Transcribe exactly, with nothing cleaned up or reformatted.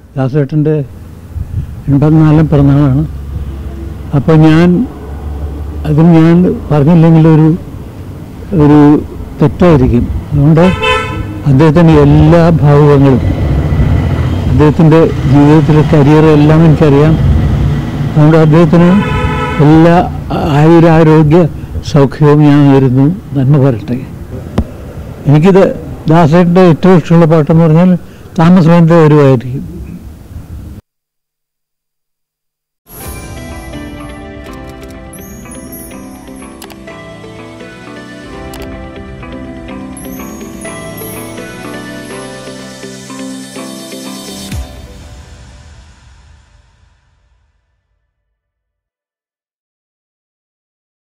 ദാസേട്ടൻ്റെ എൺപത്തിനാലാം പിറന്നാളാണ്. അപ്പോൾ ഞാൻ അതിന് ഞാൻ പറഞ്ഞില്ലെങ്കിലൊരു ഒരു തെറ്റായിരിക്കും. അതുകൊണ്ട് അദ്ദേഹത്തിൻ്റെ എല്ലാ ഭാവുകങ്ങളും, അദ്ദേഹത്തിൻ്റെ ജീവിതത്തിലെ കരിയറും എല്ലാം എനിക്കറിയാം. അതുകൊണ്ട് അദ്ദേഹത്തിന് എല്ലാ ആയുരാരോഗ്യ സൗഖ്യവും ഞാൻ നേരുന്നു. നന്മ വരട്ടെ. എനിക്കിത് ദാസേട്ടൻ്റെ ഏറ്റവും ഇഷ്ടമുള്ള പാട്ടെന്ന് പറഞ്ഞാൽ താമസ ബന്ധ വരുമായിരിക്കും.